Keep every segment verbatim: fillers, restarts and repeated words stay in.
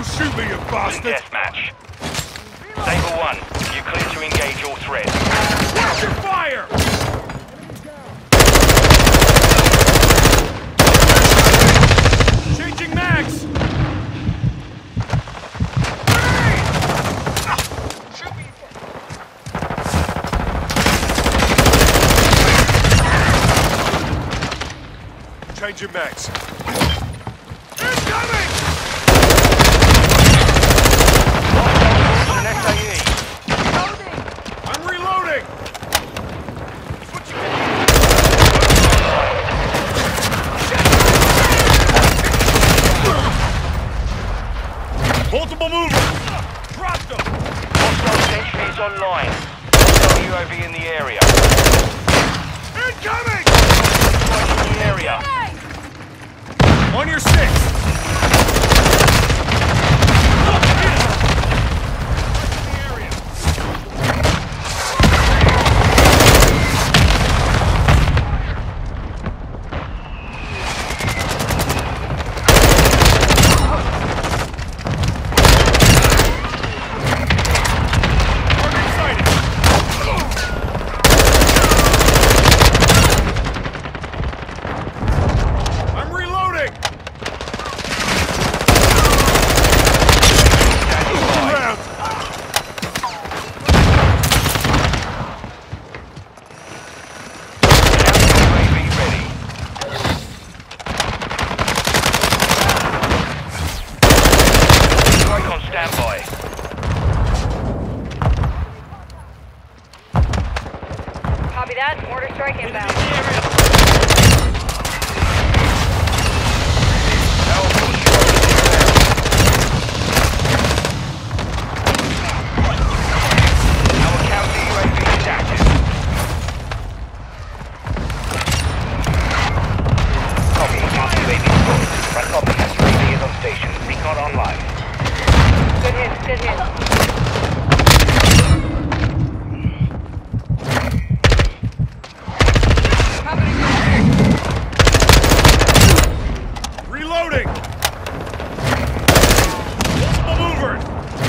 Don't shoot me, you bastard! Deathmatch. Saber one, you clear to engage all threats. Watch your fire! Changing mags! Changing mags. Incoming! I'm reloading! Multiple movers! Dropped them! Hostile sentry is online. Hostile U A V in the area. Incoming! Strike in the area. On your six! Copy that. Mortar strike inbound. Our counter U A V is active. Copy. Counter U A V deployed. Front copy. U A V is on station. Recon online. Good hit. Good hit. Reloading! Multiple movers!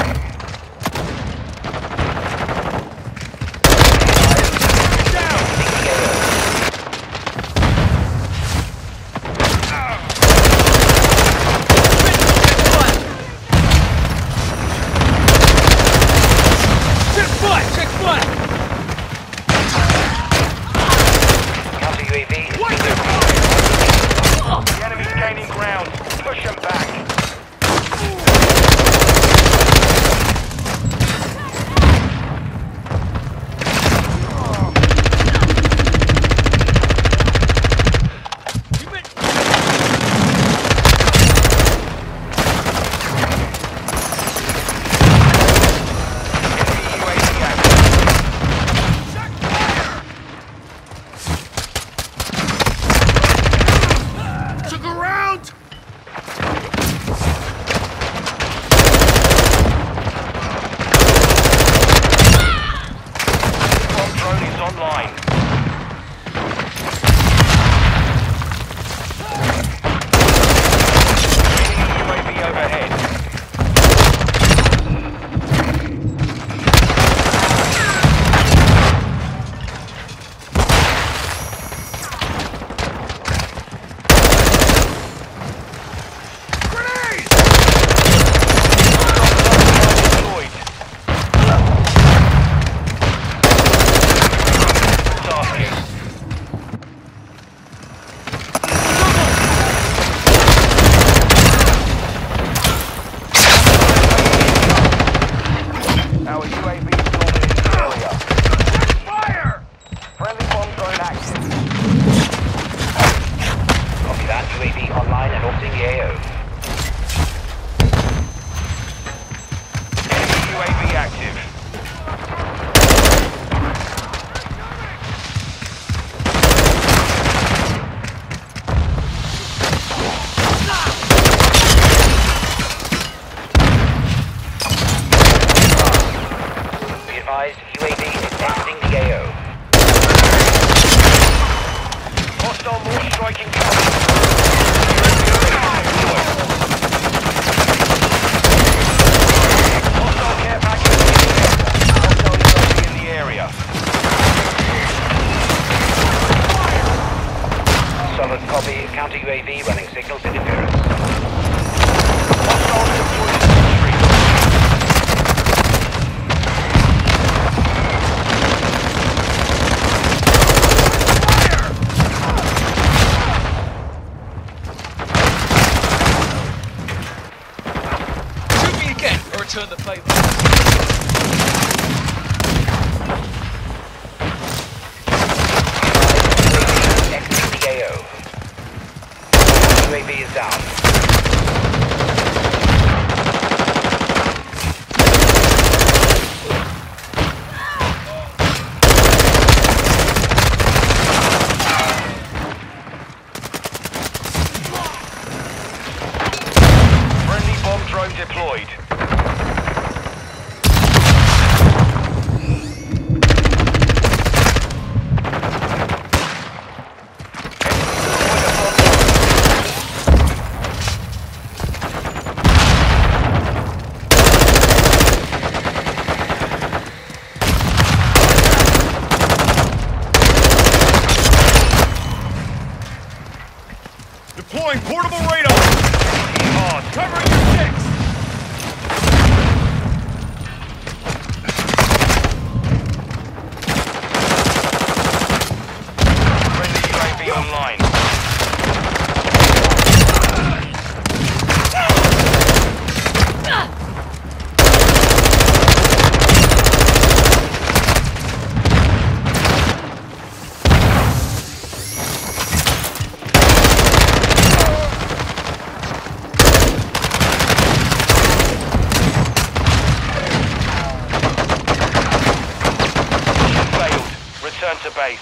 Down! Check foot! Check foot! Counter U A V is What being the The enemy's gaining ground. Push them back. Took a round! Bomb drone is online. Enemy U A V overhead. Grenade! Deployed. Tasking. Our U A V is moving in the area. Fire! Friendly bomb drone active. Copy that. U A V online and orbiting the A O. Enemy U A V active. Be advised, U A V is exiting the A O. Hostile mortar striking coming. Counter U A V running signals interference. Hostiles deployed to the street. Shoot me again, or return the favor. Exiting the A O. U A V is down. Friendly bomb drone deployed. Deploying portable radar! Hard. Covering your six! Friendly U A V online. Failed. Return to base.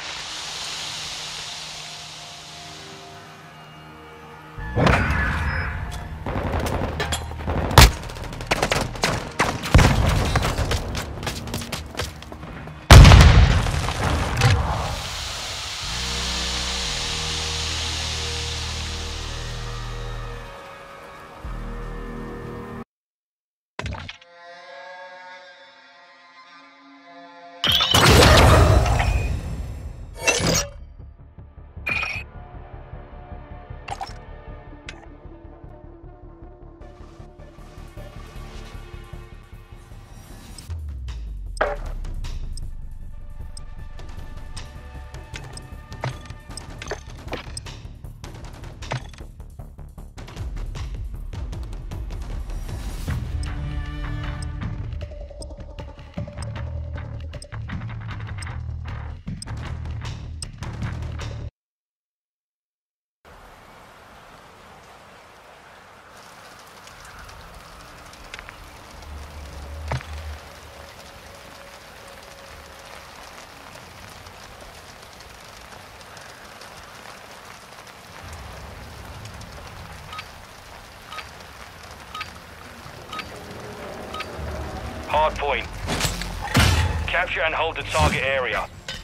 Hard point. Capture and hold the target area.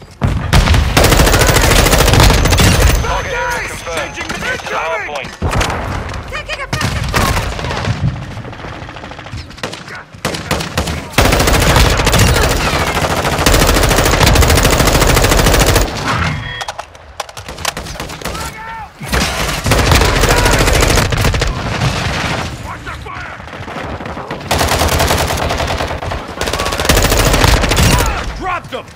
Target area confirmed. Changing the Get to the hard point. Taking effective fire! Dropped them!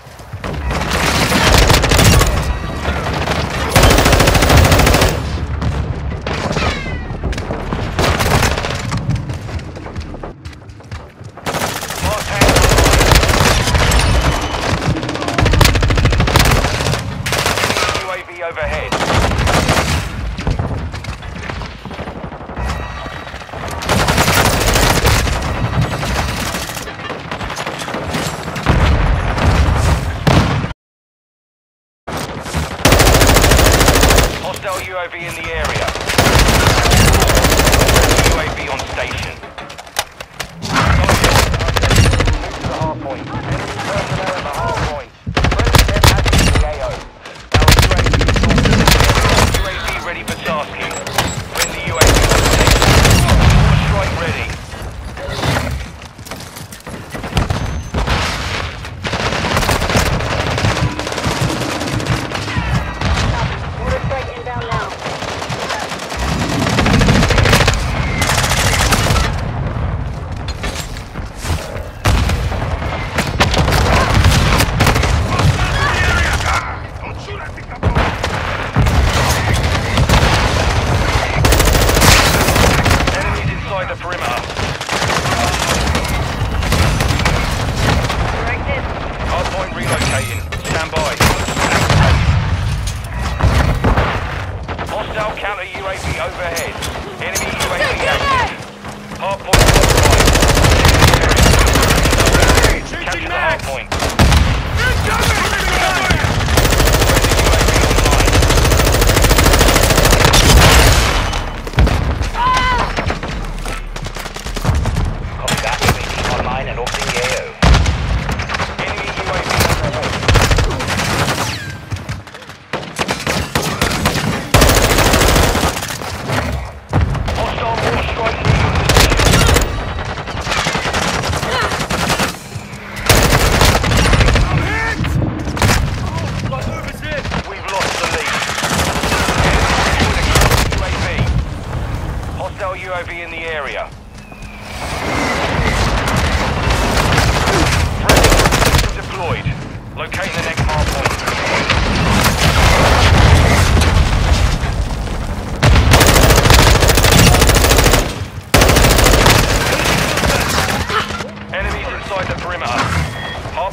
Mark tank online. U A V overhead. Hostile U A V in the area. U A V on station. Move to the hard point. Enemy personnel at the hard point. President has the A O. Our U A V U A V ready for tasking. Friendly U A V on station. Force strike ready. Order strike inbound now.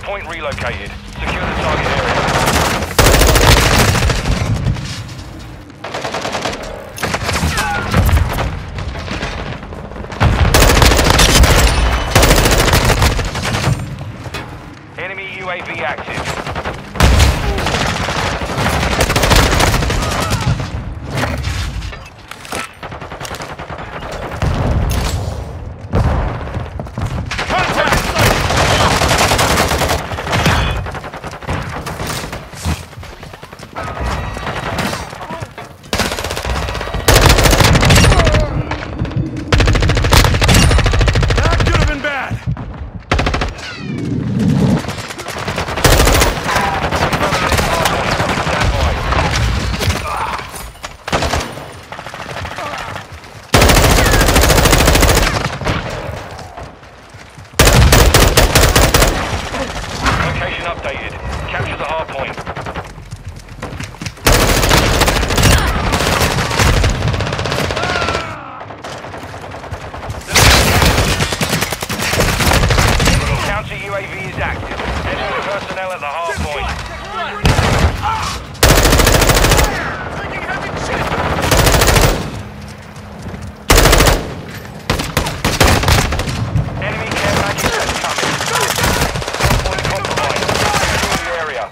Hardpoint relocated. Secure the target area. Enemy U A V active. Updated. Capture the hard point. Counter U A V is active. Enemy personnel at the hard point. Enemy care package is coming. Hard point compromised. The area.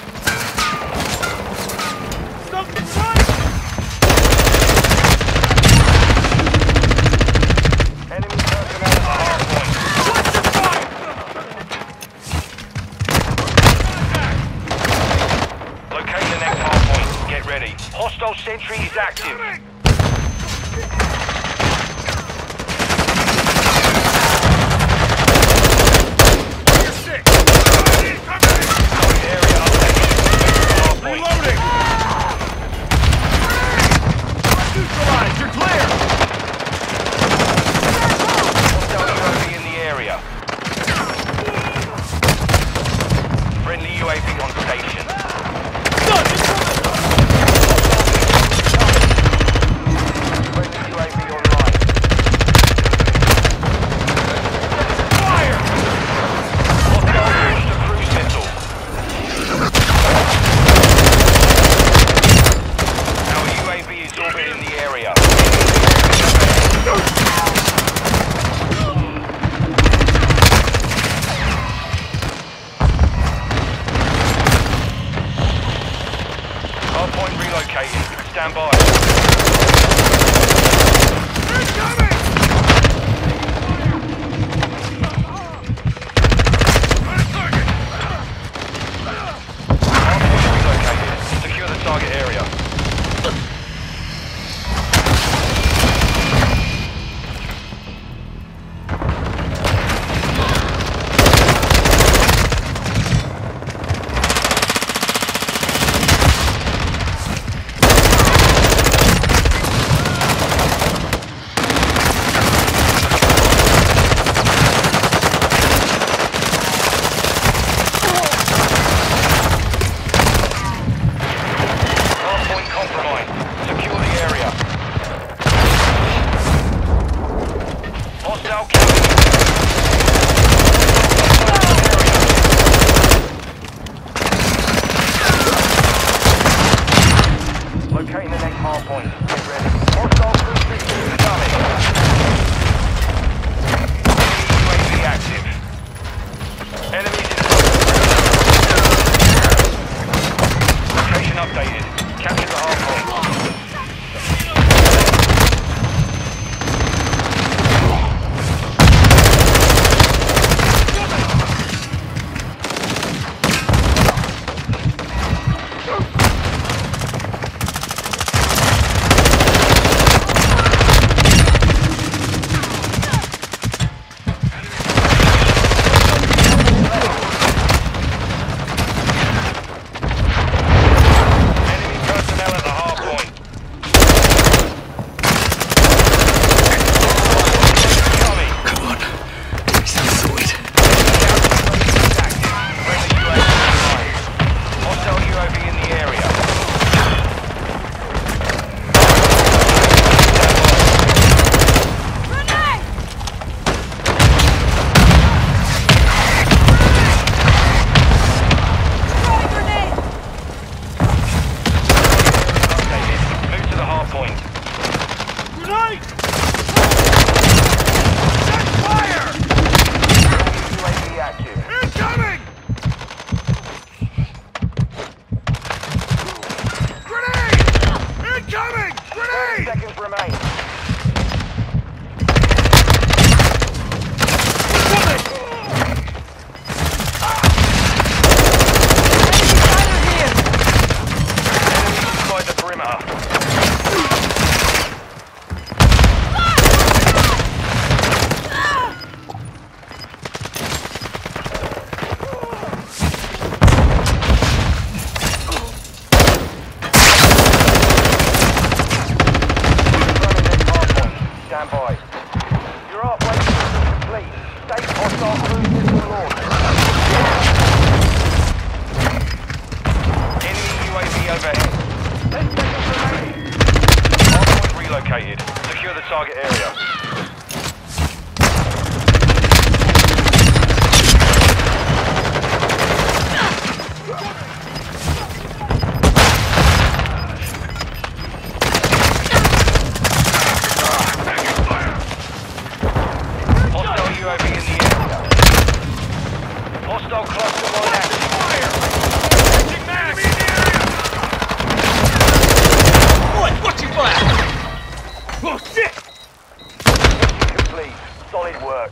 Enemy personnel at the hard point. Locate the next hard point. Get ready. Hostile sentry is active. Reloading! Neutralized! You're clear! Hostile U A V in the area. Friendly U A V on station. Friendly U A V online. Fire! Hostile launched a cruise missile. Our U A V is orbiting the area. Hardpoint relocated. Stand by. Incoming! Hardpoint relocated. Secure the target area. target area. Hostile U A V in the area. Hostile cluster mine active. Fire! Taking mag! Enemy in the area! Boy, watch your back! Oh, shit! Mission complete. Solid work.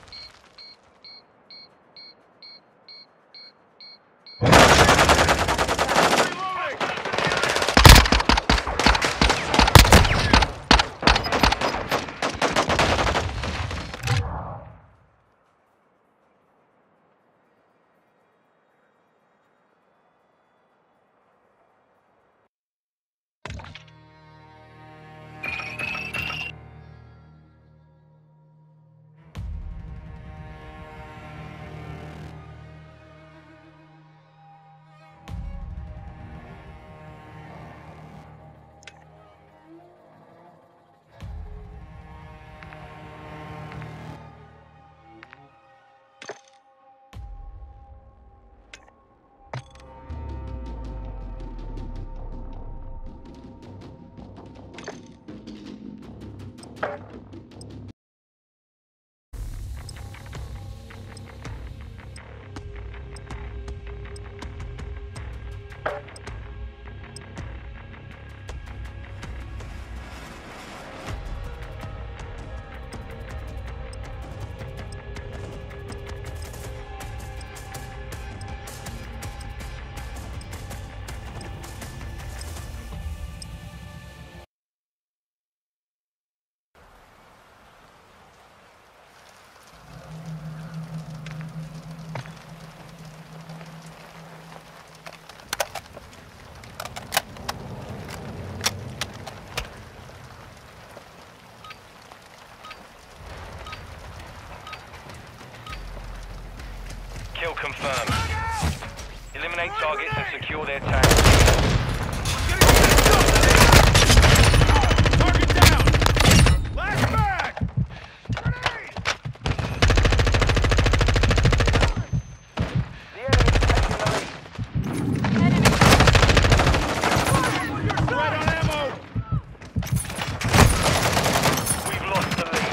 Kill confirmed. Eliminate targets and secure their tanks. Target down! Last mag! Grenade! The enemy's taking the lead. Enemy. Right on ammo! We've lost the lead.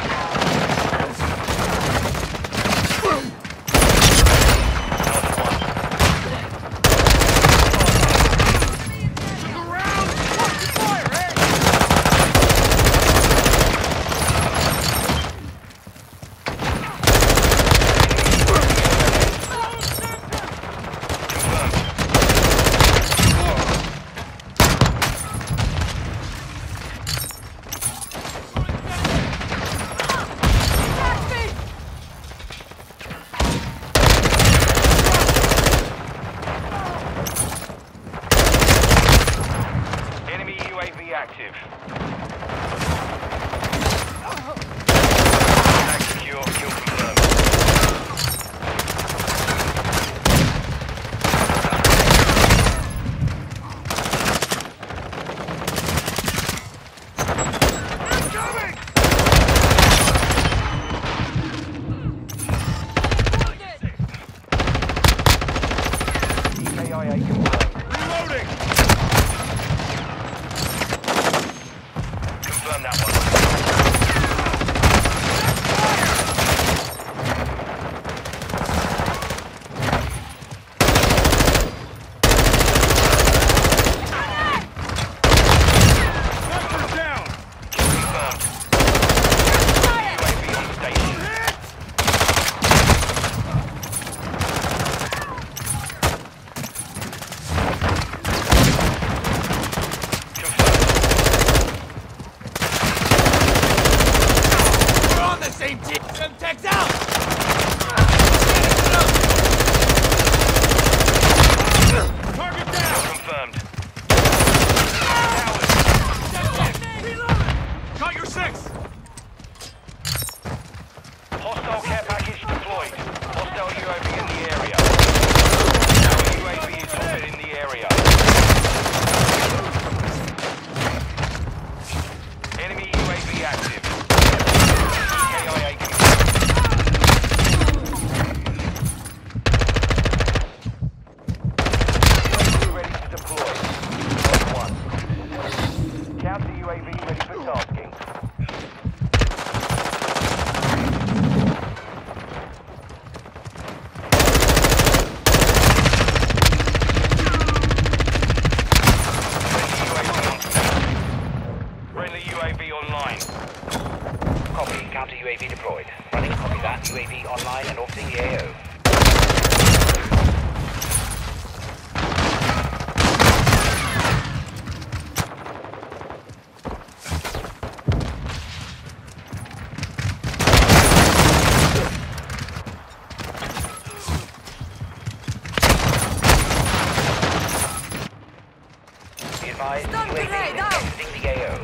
advised, Stun U A V grenade is out. exiting the A O.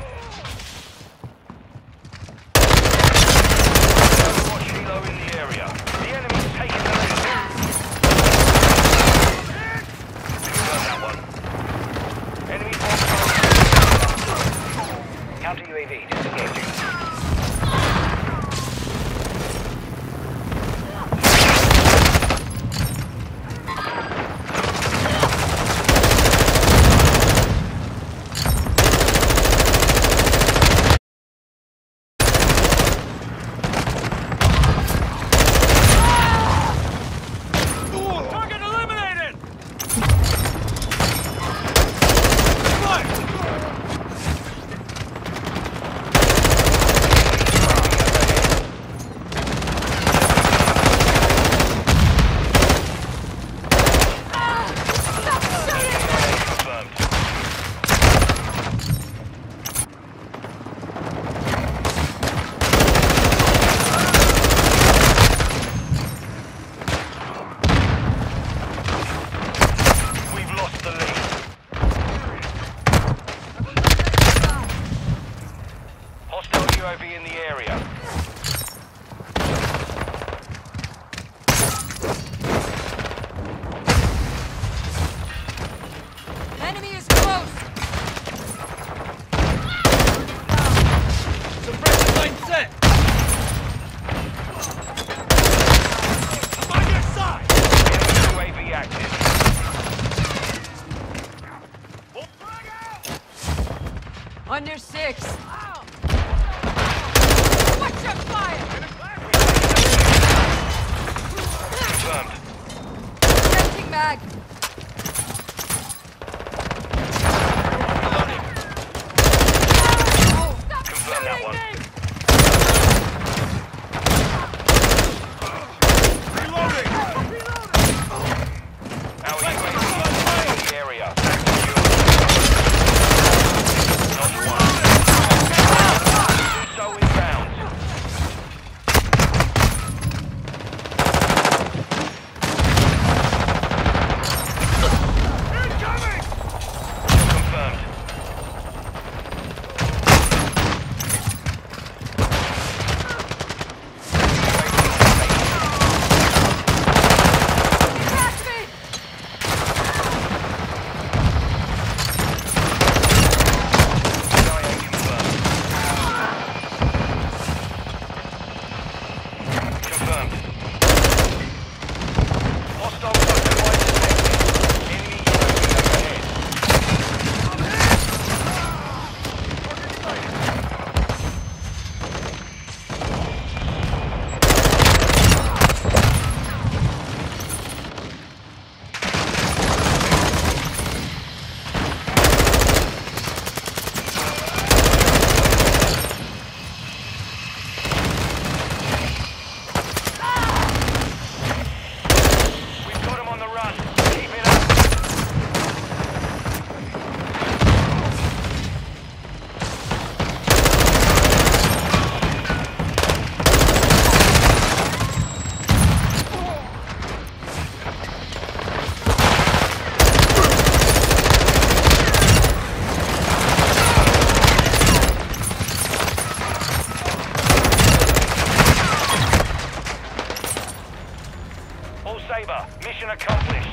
Overwatch Helo in the area. The enemy's taking the lead. Confirm that one. Enemy bomb. Counter U A V disengaging. Target eliminated! Confirmed. We've lost the lead. Hostile U A V in the area. Enemy is close! Suppressor line set! I'm on your side! Enemy U A V active. Pull frag out! Under six! Watch your fire! Confirmed. Changing mag! Reloading! Oh, stop Confirm that shooting one. me! Reloading! Our U A V in the area. Not one. So inbound. Incoming! Confirmed. Catch me! C I A confirmed. Confirmed. Hostile supply detected. Enemy U A V overhead. We've got him on the run. Keep it up. All Saber, mission accomplished.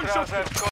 Hostiles have con-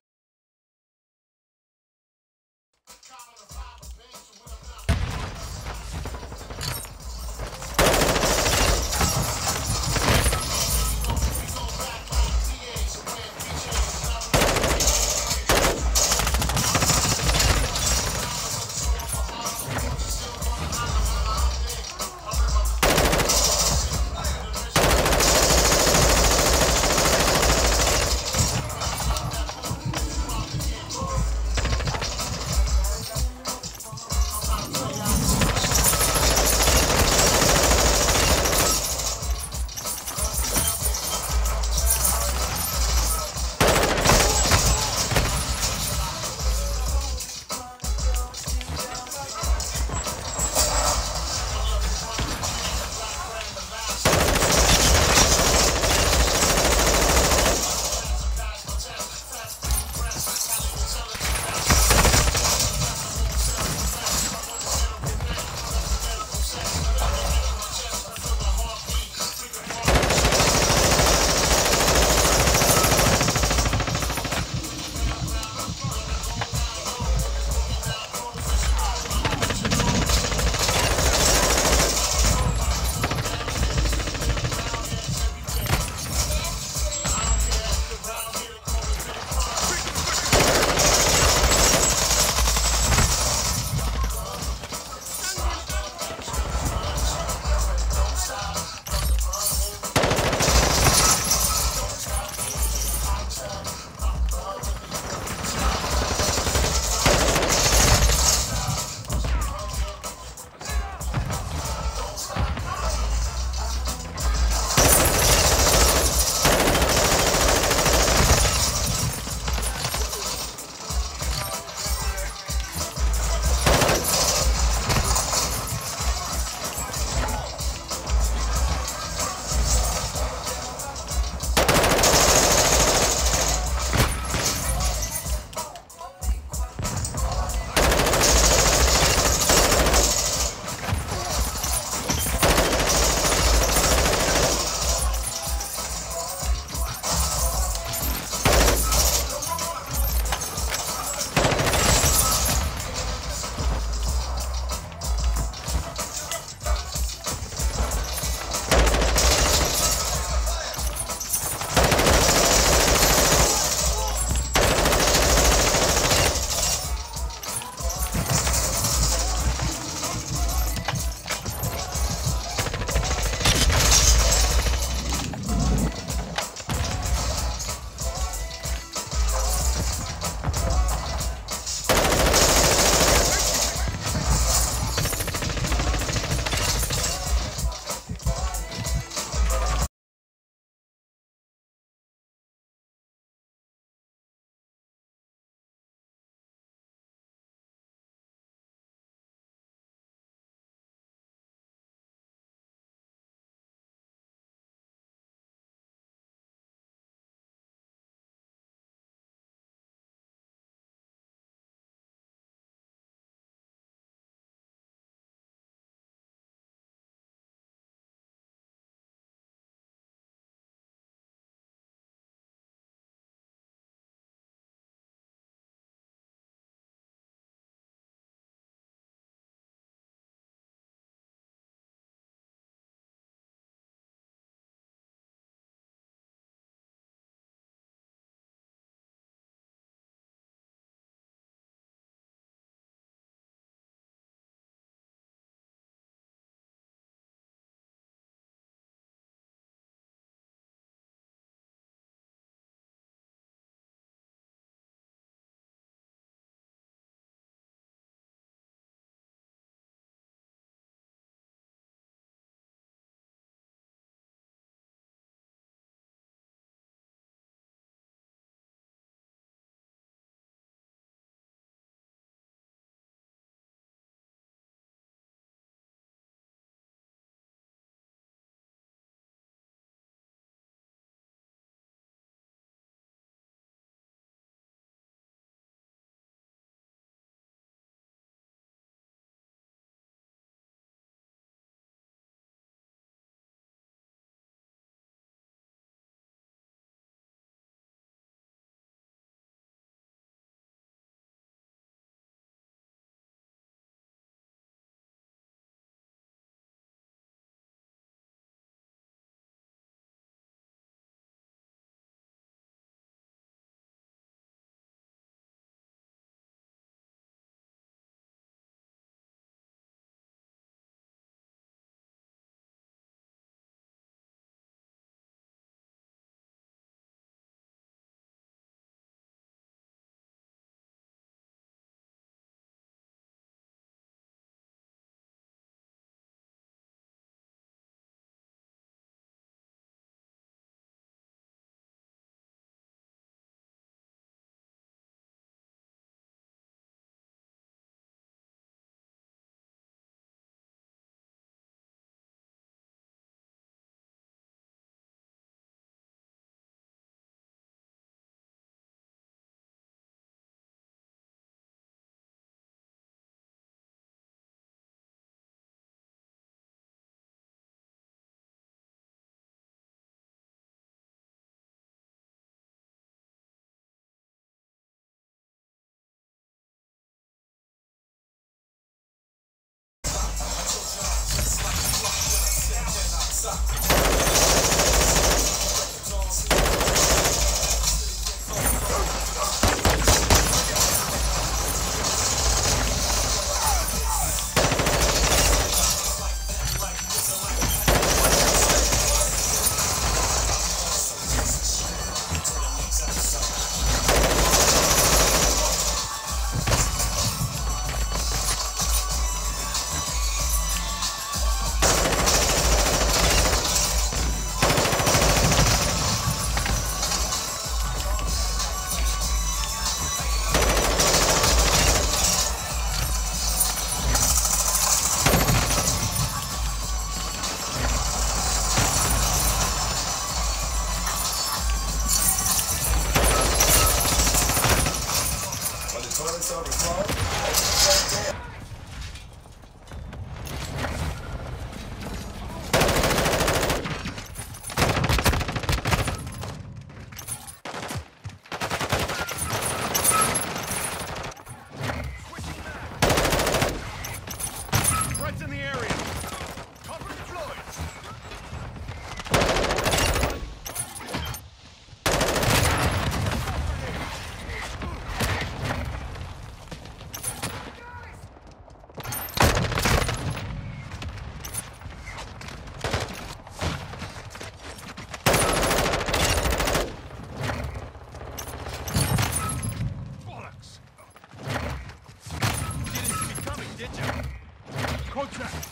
Contact!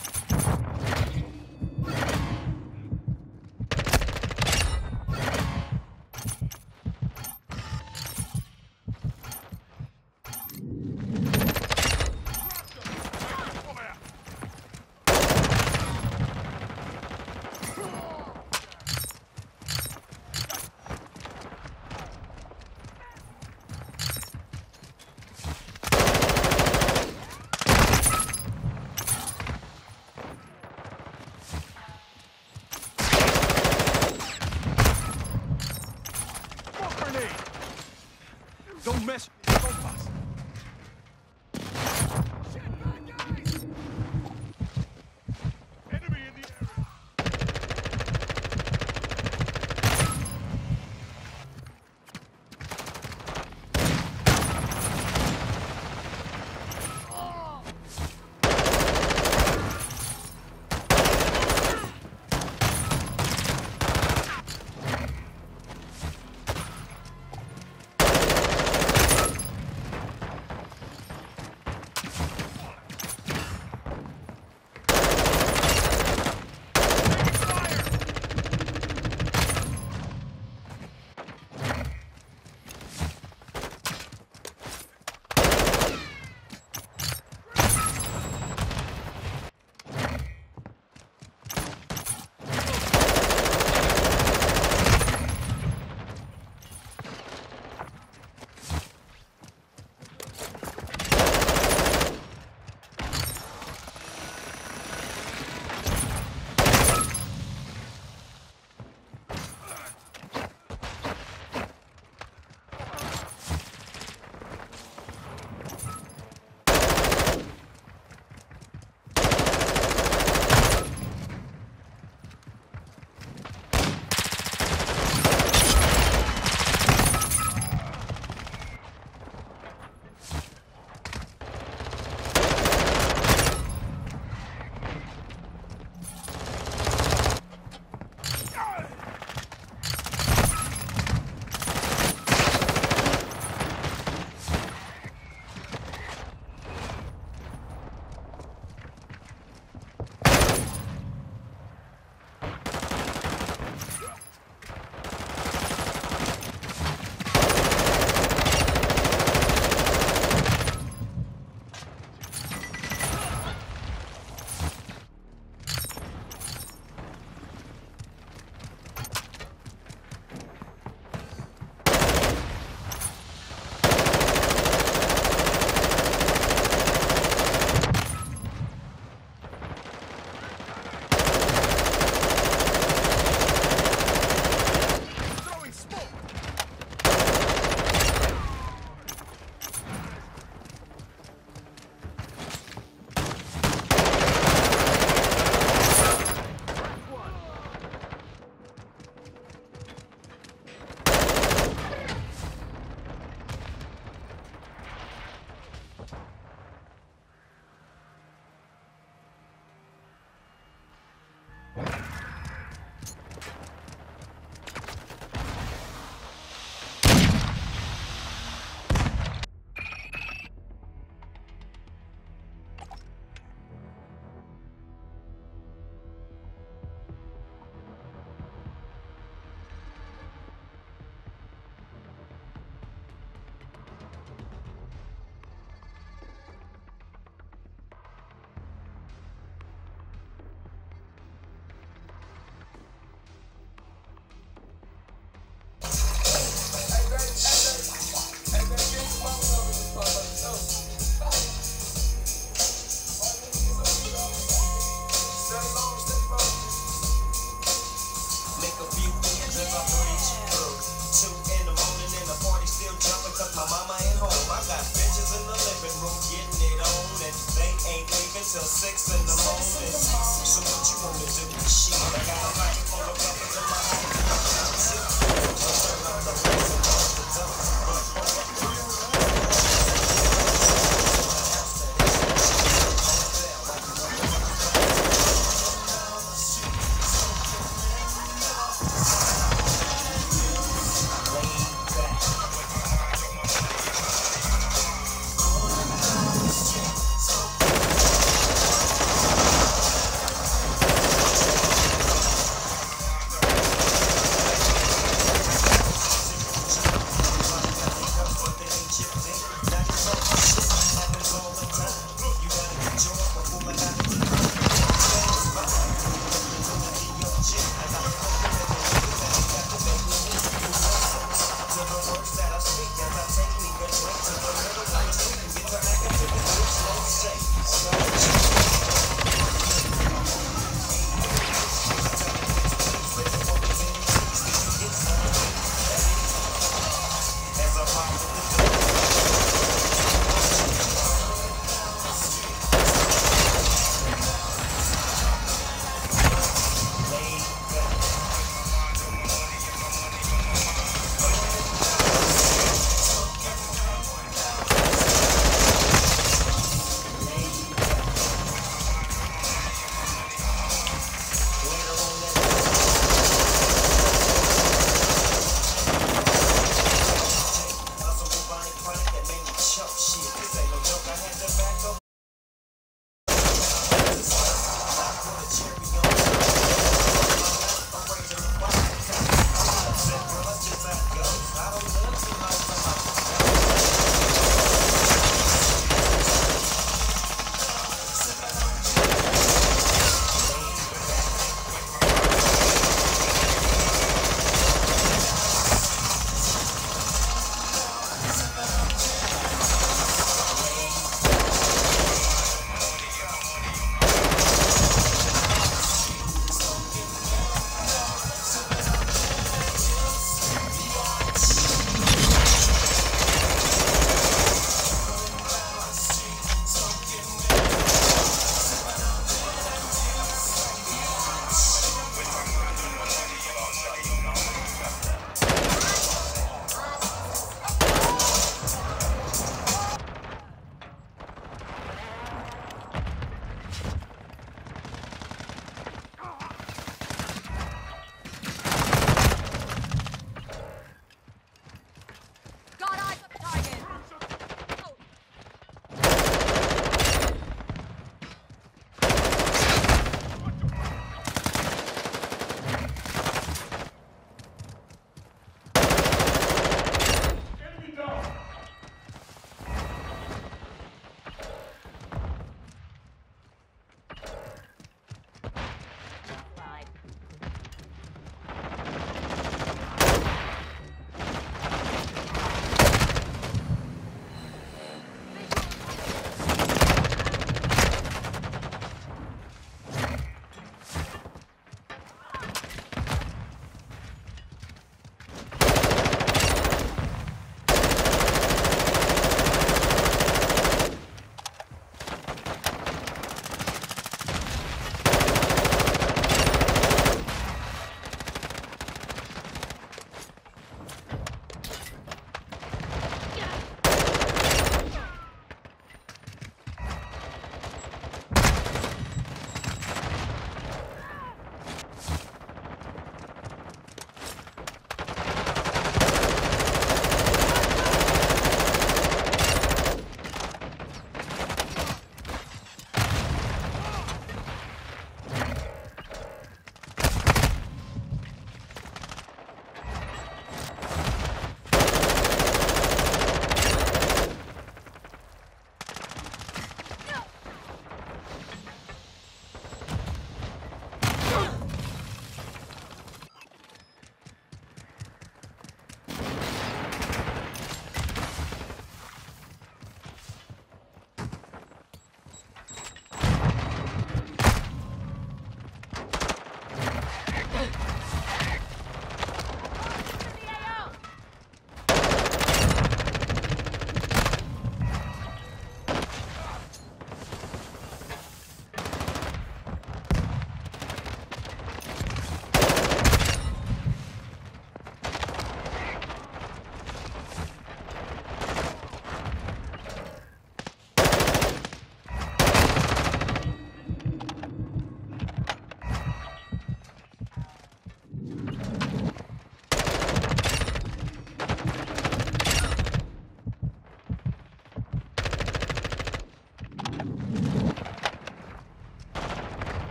Don't mess with the compass. Enemy in the area. till six in the morning. So what you wanna do? Shit, I got a pocket full of weapons in my own. Turn up the lights and close the door.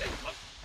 Stay close.